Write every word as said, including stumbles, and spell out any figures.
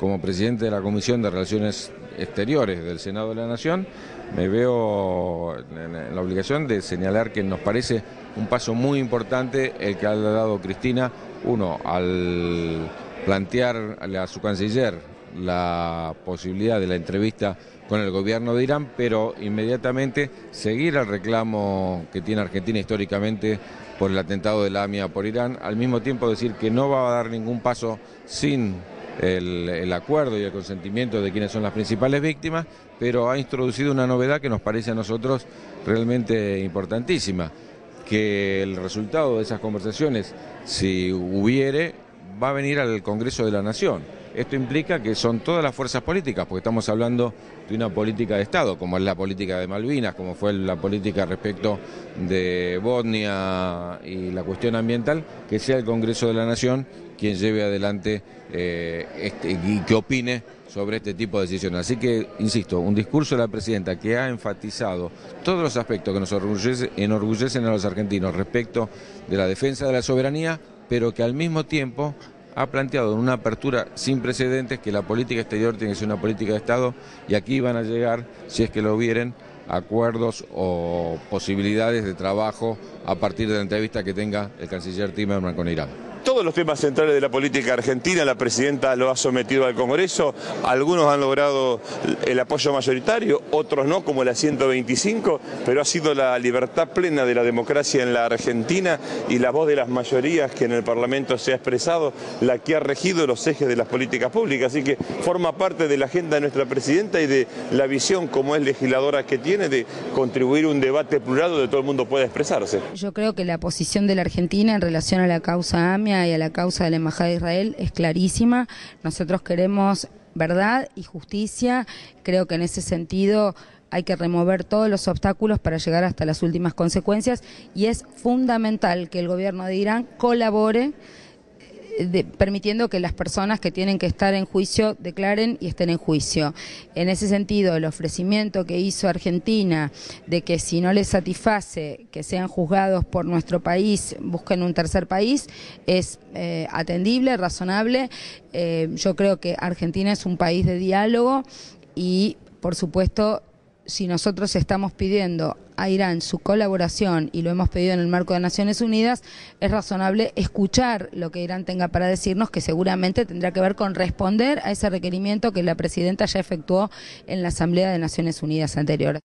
como presidente de la Comisión de Relaciones Exteriores del Senado de la Nación, me veo en la obligación de señalar que nos parece un paso muy importante el que ha dado Cristina, uno, al plantear a su canciller la posibilidad de la entrevista con el gobierno de Irán, pero inmediatamente seguir el reclamo que tiene Argentina históricamente por el atentado de la AMIA por Irán, al mismo tiempo decir que no va a dar ningún paso sin el, el acuerdo y el consentimiento de quienes son las principales víctimas, pero ha introducido una novedad que nos parece a nosotros realmente importantísima, que el resultado de esas conversaciones, si hubiere, va a venir al Congreso de la Nación. Esto implica que son todas las fuerzas políticas, porque estamos hablando de una política de Estado, como es la política de Malvinas, como fue la política respecto de Bosnia y la cuestión ambiental, que sea el Congreso de la Nación quien lleve adelante eh, este, y que opine sobre este tipo de decisiones. Así que, insisto, un discurso de la presidenta que ha enfatizado todos los aspectos que nos enorgullece, enorgullecen a los argentinos respecto de la defensa de la soberanía, pero que al mismo tiempo ha planteado en una apertura sin precedentes que la política exterior tiene que ser una política de Estado, y aquí van a llegar, si es que lo hubieren, acuerdos o posibilidades de trabajo a partir de la entrevista que tenga el canciller Timerman con Irán. Todos los temas centrales de la política argentina, la presidenta lo ha sometido al Congreso, algunos han logrado el apoyo mayoritario, otros no, como la ciento veinticinco, pero ha sido la libertad plena de la democracia en la Argentina y la voz de las mayorías que en el Parlamento se ha expresado, la que ha regido los ejes de las políticas públicas, así que forma parte de la agenda de nuestra presidenta y de la visión como es legisladora que tiene de contribuir a un debate plural donde todo el mundo pueda expresarse. Yo creo que la posición de la Argentina en relación a la causa AMIA y a la causa de la Embajada de Israel es clarísima. Nosotros queremos verdad y justicia. Creo que en ese sentido hay que remover todos los obstáculos para llegar hasta las últimas consecuencias, y es fundamental que el gobierno de Irán colabore De, permitiendo que las personas que tienen que estar en juicio declaren y estén en juicio. En ese sentido, el ofrecimiento que hizo Argentina de que si no les satisface que sean juzgados por nuestro país, busquen un tercer país, es eh, atendible, razonable. Eh, yo creo que Argentina es un país de diálogo y, por supuesto, si nosotros estamos pidiendo a Irán su colaboración y lo hemos pedido en el marco de Naciones Unidas, es razonable escuchar lo que Irán tenga para decirnos, que seguramente tendrá que ver con responder a ese requerimiento que la presidenta ya efectuó en la Asamblea de Naciones Unidas anterior.